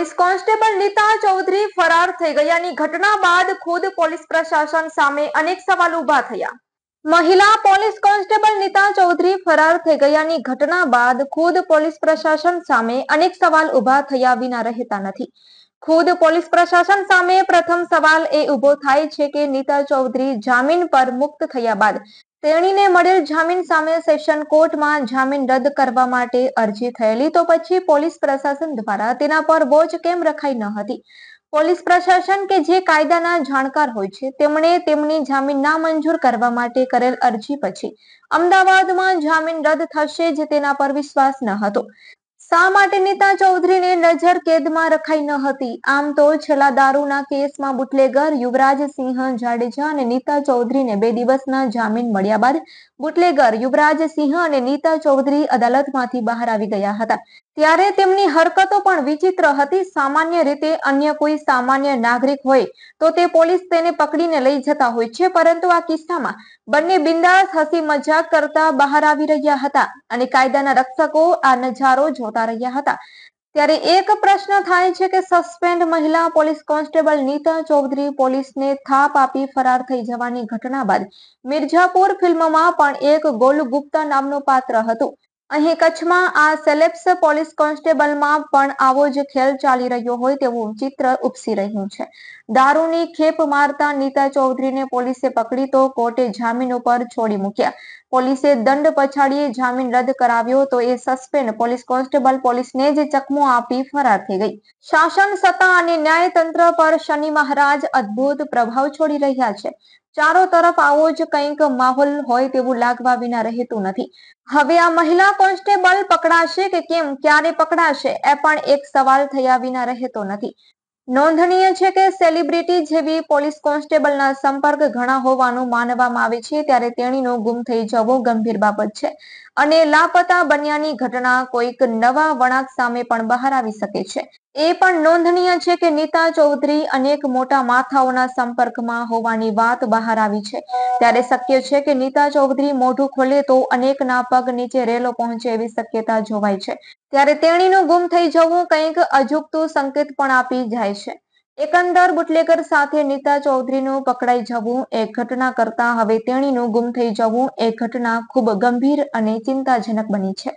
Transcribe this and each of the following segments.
Police constable Nita Chaudhary ફરાર થઈ ગયાની ઘટના બાદ ખુદ પોલીસ પ્રશાસન સામે અનેક સવાલ ઉભા થયા। મહિલા પોલીસ કોન્સ્ટેબલ નીતા ચૌધરી ફરાર થઈ ગયાની ઘટના બાદ ખુદ પોલીસ પ્રશાસન સામે અનેક સવાલ ઉભા થયા વિના રહેતા નથી। ખુદ પોલીસ પ્રશાસન સામે પ્રથમ સવાલ એ ઉભો થાય છે કે નીતા ચૌધરી જામીન પર મુક્ત થયા બાદ તેણીને મળેલ જામીન સામે સેશન કોર્ટમાં જામીન રદ કરવા માટે અરજી થયેલી, તો પછી પોલીસ પ્રશાસન દ્વારા તેના પર વોચ કેમ રખાઈ ન હતી? પોલીસ પ્રશાસન કે જે કાયદાના જાણકાર હોય છે તેમણે તેમની જામીન નામંજૂર કરવા માટે કરેલ અરજી પછી અમદાવાદમાં જામીન રદ થશે જ તેના પર વિશ્વાસ ન હતો। શા માટે નીતા ચૌધરીને નજર કેદમાં રખાઈ ન હતી? આમ તો છેલ્લા દારૂના કેસમાં બુટલેગર યુવરાજસિંહ જાડેજા અને નીતા ચૌધરીને 2 દિવસના જામીન મળ્યા બાદ બુટલેગર યુવરાજસિંહ અને નીતા ચૌધરી અદાલતમાંથી બહાર આવી ગયા હતા। ત્યારે તેમની હરકતો પણ વિચિત્ર હતી। સામાન્ય રીતે અન્ય કોઈ સામાન્ય નાગરિક હોય તો તે પોલીસ તેને પકડીને લઈ જતા હોય છે, પરંતુ આ કિસ્સામાં બંને બિંદાસ હસી મજાક કરતા બહાર આવી રહ્યા હતા અને કાયદાના રક્ષકો આ નજારો જોતા રહ્યા હતા। ત્યારે એક પ્રશ્ન થાય છે કે સસ્પેન્ડ મહિલા પોલીસ કોન્સ્ટેબલ નીતા ચૌધરી પોલીસને થાપ આપી ફરાર થઈ જવાની ઘટના બાદ મિર્ઝાપુર ફિલ્મમાં પણ એક ગોલુ ગુપ્તા નામનું પાત્ર હતું। અહીં કચ્છમાં આ સેલેબ્સ પોલીસ કોન્સ્ટેબલમાં પણ આવો જ ખેલ ચાલી રહ્યો હોય તેવું ચિત્ર ઉપસી રહ્યું છે। દારૂની ખેપ મારતા નીતા ચૌધરીને પોલીસે પકડી તો કોર્ટે જામીન ઉપર છોડી મૂક્યા। પોલીસે દંડ પછાડીએ જામીન રદ કરાવ્યો તો એ સસ્પેન્ડ પોલીસ કોન્સ્ટેબલ પોલીસને જ ચકમો આપી ફરાર થઈ ગઈ। શાસન સત્તા અને ન્યાયતંત્ર પર શનિ મહારાજ અદ્ભુત પ્રભાવ છોડી રહ્યા છે। ચારો તરફ આવો જ કંઈક માહોલ હોય તેવું લાગવા વિના રહેતું નથી। હવે આ મહિલા કોન્સ્ટેબલ પકડાશે કે કેમ, ક્યારે પકડાશે, એ પણ એક સવાલ થયા વિના રહેતો નથી। નોંધનીય છે કે સેલિબ્રિટી જેવી પોલીસ કોન્સ્ટેબલના સંપર્ક ઘણા હોવાનું માનવામાં આવે છે, ત્યારે તેણીનો ગુમ થઈ જવો ગંભીર બાબત છે અને લાપતા બન્યાની ઘટના કોઈક નવા વળાંક સામે પણ બહાર આવી શકે છે। એ પણ નોંધનીય છે કે નીતા ચૌધરી અનેક મોટા માથાઓના સંપર્કમાં હોવાની વાત બહાર આવી છે, ત્યારે શક્ય છે કે નીતા ચૌધરી મોઢું ખોલે તો અનેકના પગ નીચે રેલો પહોંચે એવી શક્યતા જોવાય છે। ત્યારે તેણીનું ગુમ થઈ જવું કંઈક અજુગતું સંકેત પણ આપી જાય છે। એકંદર બુટલેગર સાથે નીતા ચૌધરીનું પકડાઈ જવું એક ઘટના કરતા હવે તેણીનું ગુમ થઈ જવું એક ઘટના ખૂબ ગંભીર અને ચિંતાજનક બની છે।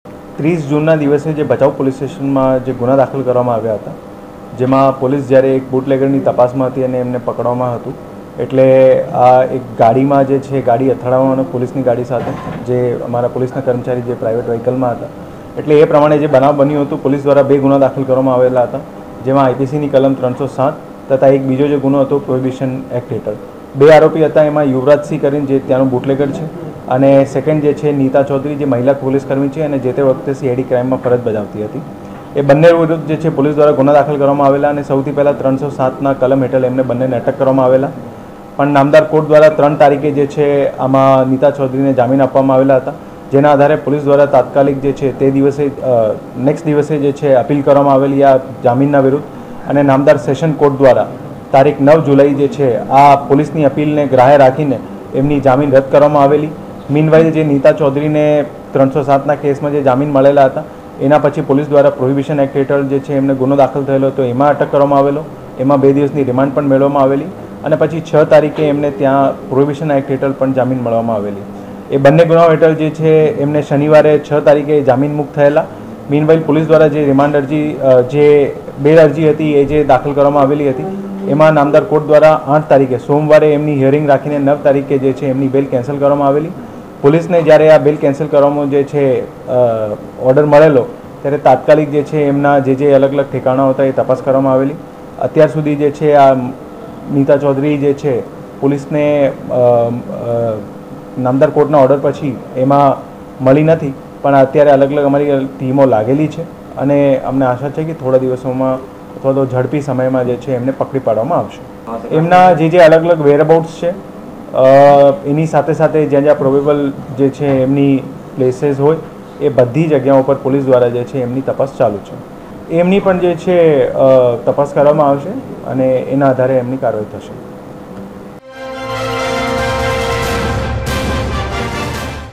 30 જૂનના દિવસે જે ભચાઉ પોલીસ સ્ટેશનમાં જે ગુના દાખલ કરવામાં આવ્યા હતા, જેમાં પોલીસ જ્યારે એક બુટલેગરની તપાસમાં હતી અને એમને પકડવામાં હતું, એટલે આ એક ગાડીમાં જે છે ગાડી અથડાવવાનો પોલીસની ગાડી સાથે જે અમારા પોલીસના કર્મચારી જે પ્રાઇવેટ વ્હીકલમાં હતા, એટલે એ પ્રમાણે જે બનાવ બન્યું હતું પોલીસ દ્વારા 2 ગુના દાખલ કરવામાં આવેલા હતા, જેમાં આઈપીસીની કલમ 307 તથા એક બીજો જે ગુનો હતો પ્રોહિબિશન એક્ટ હેઠળ। 2 આરોપી હતા, એમાં યુવરાજસિંહ કરીને જે ત્યાંનો બુટલેગર છે અને સેકન્ડ જે છે નીતા ચૌધરી જે મહિલા પોલીસકર્મી છે અને જે તે વખતે સીઆઈડી ક્રાઇમમાં ફરજ બજાવતી હતી। એ બંને વિરુદ્ધ જે છે પોલીસ દ્વારા ગુના દાખલ કરવામાં આવેલા અને સૌથી પહેલાં 307ના કલમ હેઠળ એમને બંનેને અટક કરવામાં આવેલા, પણ નામદાર કોર્ટ દ્વારા 3 તારીખે જે છે આમાં નીતા ચૌધરીને જામીન આપવામાં આવેલા હતા, જેના આધારે પોલીસ દ્વારા તાત્કાલિક જે છે તે દિવસે નેક્સ્ટ દિવસે જે છે અપીલ કરવામાં આવેલી આ જામીનના વિરુદ્ધ, અને નામદાર સેશન કોર્ટ દ્વારા તારીખ 9 જુલાઈ જે છે આ પોલીસની અપીલને ગ્રાહ્ય રાખીને એમની જામીન રદ કરવામાં આવેલી। મીનવાઇલ જે નીતા ચૌધરીને 307ના કેસમાં જે જામીન મળેલા હતા એના પછી પોલીસ દ્વારા પ્રોહિબિશન એક્ટ હેઠળ જે છે એમને ગુનો દાખલ થયેલો હતો, એમાં અટક કરવામાં આવેલો, એમાં 2 દિવસની રિમાન્ડ પણ મેળવવામાં આવેલી અને પછી 6 તારીખે એમને ત્યાં પ્રોહિબિશન એક્ટ હેઠળ પણ જામીન મળવામાં આવેલી। એ બંને ગુનાઓ હેઠળ જે છે એમને શનિવારે 6 તારીખે જામીન મુક્ત થયેલા। મીનવાઇલ પોલીસ દ્વારા જે રિમાન્ડ અરજી જે બેલ અરજી હતી એ જે દાખલ કરવામાં આવેલી હતી, એમાં નામદાર કોર્ટ દ્વારા 8 તારીખે સોમવારે એમની હિયરિંગ રાખીને 9 તારીખે જે છે એમની બેલ કેન્સલ કરવામાં આવેલી। પોલીસને જ્યારે આ બેલ કેન્સલ કરવામાં જે છે ઓર્ડર મળેલો ત્યારે તાત્કાલિક જે છે એમના જે અલગ અલગ ઠેકાણાઓ હતા એ તપાસ કરવામાં આવેલી। અત્યાર સુધી જે છે આ નીતા ચૌધરી જે છે પોલીસને નામદાર કોર્ટના ઓર્ડર પછી એમાં મળી નથી, પણ અત્યારે અલગ અલગ અમારી ટીમો લાગેલી છે અને અમને આશા છે કે થોડા દિવસોમાં અથવા તો ઝડપી સમયમાં જે છે એમને પકડી પાડવામાં આવશે। એમના જે અલગ અલગ વેરઅબાઉટ્સ છે એની સાથે સાથે જ્યાં જ્યાં પ્રોબેબલ જે છે એમની પ્લેસીસ હોય એ બધી જગ્યાઓ પર પોલીસ દ્વારા જે છે એમની તપાસ ચાલુ છે। એમની પણ જે છે તપાસ કરવામાં આવશે અને એના આધારે એમની કાર્યવાહી થશે।